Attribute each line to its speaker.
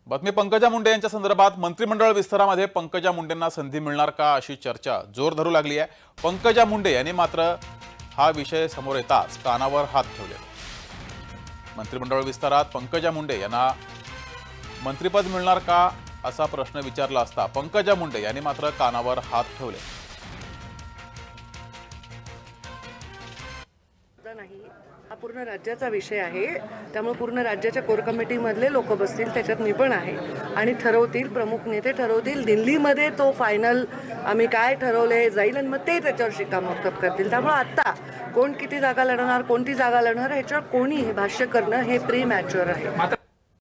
Speaker 1: बातमी पंकजा मुंडे यांच्या संदर्भात मंत्रिमंडळ विस्तारामध्ये पंकजा मुंडेंना संधी मिळणार का अशी चर्चा जोर धरू लागली आहे। पंकजा मुंडे यांनी मात्र हा विषय समोर येताच कानावर हात ठेवले। मंत्रिमंडळ विस्तारात पंकजा मुंडे यांना मंत्रिपद मिळणार का असा प्रश्न विचारला असता पंकजा मुंडे यांनी मात्र कानावर हात ठेवले।
Speaker 2: हा पूर्ण राज्याचा विषय आहे, त्यामुळे पूर्ण राज्याच्या कोर कमिटीमधले लोक बसतील, त्याच्यात मी पण आहे आणि ठरवतील, प्रमुख नेते ठरवतील। दिल्लीमध्ये तो फायनल आम्ही काय ठरवले जाईल आणि मग ते त्याच्यावर शिक्कामोर्तब करतील। त्यामुळे आता कोण किती जागा लढणार, कोणती जागा लढणार ह्याच्यावर कोणी भाष्य करणं हे प्री मॅच्युअर आहे।